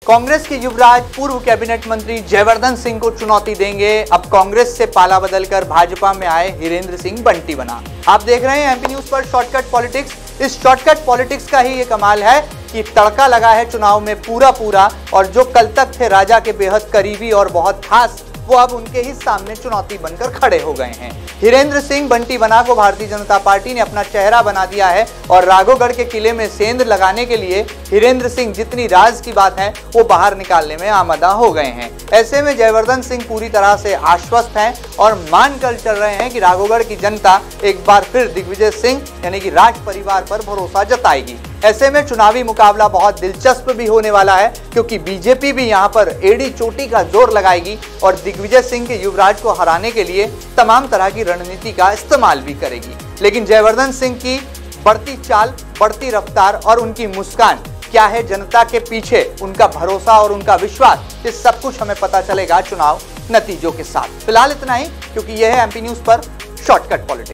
कांग्रेस के युवराज पूर्व कैबिनेट मंत्री जयवर्धन सिंह को चुनौती देंगे। अब कांग्रेस से पाला बदलकर भाजपा में आए हिरेंद्र सिंह बंटी बना। आप देख रहे हैं एमपी न्यूज पर शॉर्टकट पॉलिटिक्स। इस शॉर्टकट पॉलिटिक्स का ही ये कमाल है कि तड़का लगा है चुनाव में पूरा और जो कल तक थे राजा के बेहद करीबी और बहुत खास, वो अब उनके ही सामने चुनौती बनकर खड़े हो गए हैं। हिरेंद्र सिंह बंटी बना को भारतीय जनता पार्टी ने अपना चेहरा बना दिया है और राघोगढ़ के किले में सेंध लगाने के लिए हिरेंद्र सिंह जितनी राज की बात है वो बाहर निकालने में आमदा हो गए हैं। ऐसे में जयवर्धन सिंह पूरी तरह से आश्वस्त हैं और मानकर चल रहे हैं कि राघोगढ़ की जनता एक बार फिर दिग्विजय सिंह यानी कि राज परिवार पर भरोसा जताएगी। ऐसे में चुनावी मुकाबला बहुत दिलचस्प भी होने वाला है, क्योंकि बीजेपी भी यहां पर एड़ी चोटी का जोर लगाएगी और दिग्विजय सिंह के युवराज को हराने के लिए तमाम तरह की रणनीति का इस्तेमाल भी करेगी। लेकिन जयवर्धन सिंह की बढ़ती चाल, बढ़ती रफ्तार और उनकी मुस्कान, क्या है जनता के पीछे उनका भरोसा और उनका विश्वास, ये सब कुछ हमें पता चलेगा चुनाव नतीजों के साथ। फिलहाल इतना ही, क्योंकि यह है एमपी न्यूज पर शॉर्टकट पॉलिटिक्स।